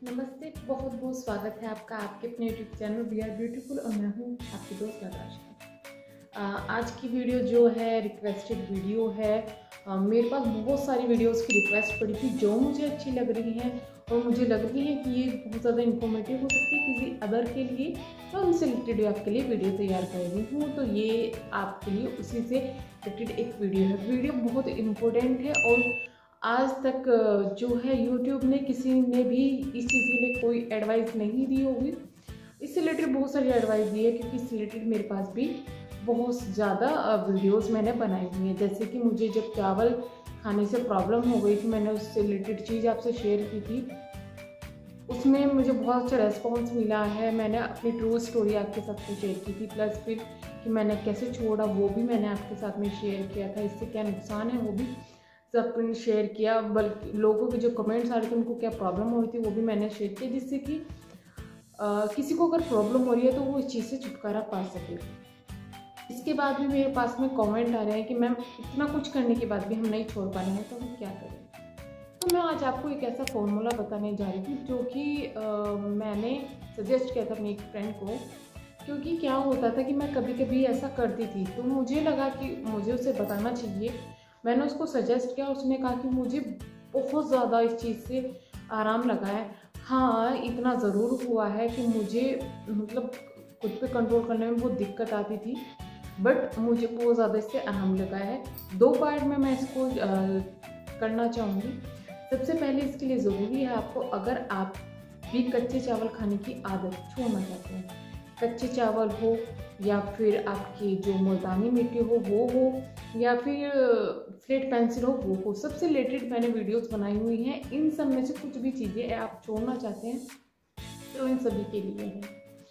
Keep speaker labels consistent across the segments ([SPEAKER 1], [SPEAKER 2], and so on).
[SPEAKER 1] नमस्ते, बहुत बहुत स्वागत है आपका आपके अपने YouTube channel we are beautiful और मैं हूँ आपकी दोस्त नताशा। आज की वीडियो जो है रिक्वेस्टेड वीडियो है। मेरे पास बहुत सारी वीडियोस की रिक्वेस्ट पड़ी थी जो मुझे अच्छी लग रही हैं और मुझे लग रही है कि ये बहुत ज़्यादा इन्फॉर्मेटिव हो सकती है किसी अदर के लिए, तो उनसे रिलेटेड आपके लिए वीडियो तैयार कर रही हूँ। तो ये आपके लिए उसी से रिलेटेड एक वीडियो है। वीडियो बहुत इम्पोर्टेंट है और आज तक जो है यूट्यूब ने किसी ने भी इस चीज़ के लिए कोई एडवाइस नहीं दी होगी। इससे रिलेटेड बहुत सारी एडवाइस दी है क्योंकि इससे रिलेटेड मेरे पास भी बहुत ज़्यादा वीडियोस मैंने बनाई हुई हैं। जैसे कि मुझे जब चावल खाने से प्रॉब्लम हो गई थी, मैंने उससे रिलेटेड चीज़ आपसे शेयर की थी। उसमें मुझे बहुत अच्छा रेस्पॉन्स मिला है। मैंने अपनी ट्रू स्टोरी आपके साथ में शेयर की थी, प्लस फिर कि मैंने कैसे छोड़ा वो भी मैंने आपके साथ में शेयर किया था। इससे क्या नुकसान है वो भी सब शेयर किया, बल्कि लोगों के जो कमेंट्स आ रहे थे उनको क्या प्रॉब्लम हो रही थी वो भी मैंने शेयर किया, जिससे कि किसी को अगर प्रॉब्लम हो रही है तो वो इस चीज़ से छुटकारा पा सके। इसके बाद भी मेरे पास में कमेंट आ रहे हैं कि मैम इतना कुछ करने के बाद भी हम नहीं छोड़ पा रहे हैं तो हम क्या करें। तो मैं आज आपको एक ऐसा फॉर्मूला बताने जा रही थी जो कि मैंने सजेस्ट किया था अपनी एक फ्रेंड को, क्योंकि क्या होता था कि मैं कभी कभी ऐसा करती थी तो मुझे लगा कि मुझे उसे बताना चाहिए। मैंने उसको सजेस्ट किया, उसने कहा कि मुझे बहुत ज़्यादा इस चीज़ से आराम लगा है। हाँ, इतना ज़रूर हुआ है कि मुझे मतलब खुद पे कंट्रोल करने में बहुत दिक्कत आती थी, बट मुझे बहुत ज़्यादा इससे आराम लगा है। दो पार्ट में मैं इसको करना चाहूँगी। सबसे पहले इसके लिए ज़रूरी है आपको, अगर आप भी कच्चे चावल खाने की आदत छोड़ना चाहते हैं, कच्चे चावल हो या फिर आपकी जो मुल्तानी मिट्टी हो वो हो या फिर स्लेट पेंसिल हो वो हो, सबसे रिलेटेड मैंने वीडियोस बनाई हुई हैं। इन सब में से कुछ भी चीज़ें आप छोड़ना चाहते हैं तो इन सभी के लिए है।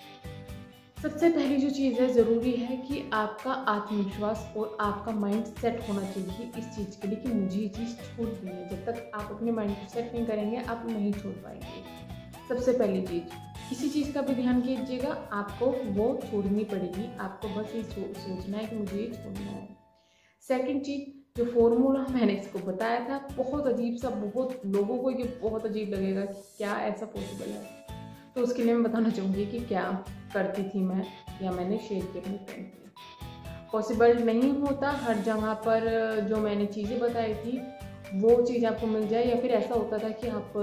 [SPEAKER 1] सबसे पहली जो चीज़ है, ज़रूरी है कि आपका आत्मविश्वास और आपका माइंड सेट होना चाहिए इस चीज़ के लिए कि मुझे ये चीज़ छोड़नी है। जब तक आप अपने माइंड को सेट नहीं करेंगे आप नहीं छोड़ पाएंगे। सबसे पहली चीज़, किसी चीज़ का भी ध्यान कीजिएगा, आपको वो छोड़नी पड़ेगी। आपको बस ये सोचना है कि मुझे ये छोड़ना है। सेकंड चीज़, जो फॉर्मूला मैंने इसको बताया था, बहुत अजीब सा, बहुत लोगों को ये बहुत अजीब लगेगा कि क्या ऐसा पॉसिबल है, तो उसके लिए मैं बताना चाहूँगी कि क्या करती थी मैं या मैंने शेयर किया अपनी फ्रेंड को। पॉसिबल नहीं होता हर जगह पर जो मैंने चीज़ें बताई थी वो चीज़ आपको मिल जाए, या फिर ऐसा होता था कि आप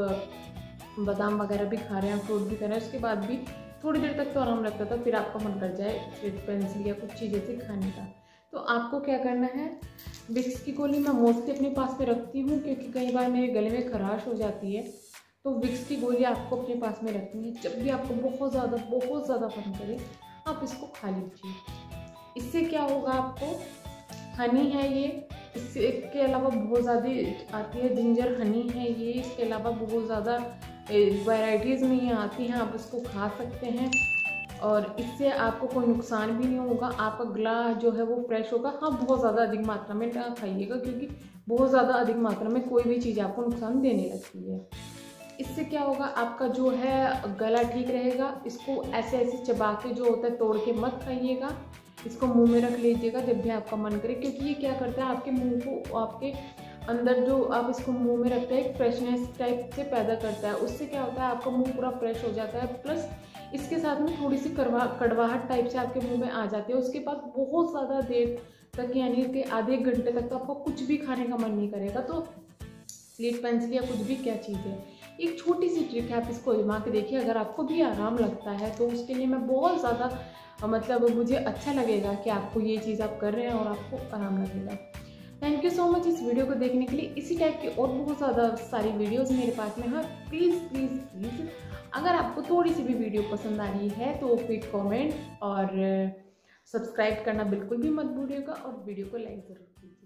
[SPEAKER 1] बादाम वगैरह भी खा रहे हैं, फ्रूट भी खा रहे हैं, उसके बाद भी थोड़ी देर तक तो आराम लगता था, फिर आपका मन कर जाए स्लेट पेंसिल या कुछ चीज़ ऐसे खाने का। तो आपको क्या करना है, विक्स की गोली मैं मोस्टली अपने पास में रखती हूँ क्योंकि कई बार मेरे गले में खराश हो जाती है, तो विक्स की गोली आपको अपने पास में रखनी है। जब भी आपको बहुत ज़्यादा मन करे आप इसको खा लीजिए। इससे क्या होगा, आपको हनी है ये, इसके अलावा बहुत ज़्यादा आती है, जिंजर हनी है ये, इसके अलावा बहुत ज़्यादा वैराइटीज़ में ये आती हैं, आप इसको खा सकते हैं और इससे आपको कोई नुकसान भी नहीं होगा। आपका गला जो है वो फ्रेश होगा। हाँ, बहुत ज़्यादा अधिक मात्रा में ना खाइएगा क्योंकि बहुत ज़्यादा अधिक मात्रा में कोई भी चीज़ आपको नुकसान देने लगती है। इससे क्या होगा, आपका जो है गला ठीक रहेगा। इसको ऐसे ऐसे चबा के जो होता है तोड़ के मत खाइएगा, इसको मुंह में रख लीजिएगा जब भी आपका मन करे, क्योंकि ये क्या करता है, आपके मुंह को, आपके अंदर जो आप इसको मुंह में रखते हैं एक फ्रेशनेस टाइप से पैदा करता है। उससे क्या होता है, आपका मुंह पूरा फ्रेश हो जाता है, प्लस इसके साथ में थोड़ी सी कड़वाहट टाइप से आपके मुंह में आ जाती है। उसके बाद बहुत ज़्यादा देर तक, यानी कि आधे एक घंटे तक तो आपको कुछ भी खाने का मन नहीं करेगा। तो स्लेट पेंसिल या कुछ भी क्या चीज़ है, एक छोटी सी ट्रिक है, आप इसको आजमा के देखिए। अगर आपको भी आराम लगता है तो उसके लिए मैं बहुत ज़्यादा मतलब मुझे अच्छा लगेगा कि आपको ये चीज़ आप कर रहे हैं और आपको आराम लगेगा। थैंक यू सो मच इस वीडियो को देखने के लिए। इसी टाइप की और बहुत ज़्यादा सारी वीडियोस मेरे पास में है। प्लीज़ अगर आपको थोड़ी सी भी वीडियो पसंद आ रही है तो फिर कमेंट और सब्सक्राइब करना बिल्कुल भी मत भूलिएगा और वीडियो को लाइक ज़रूर कीजिए।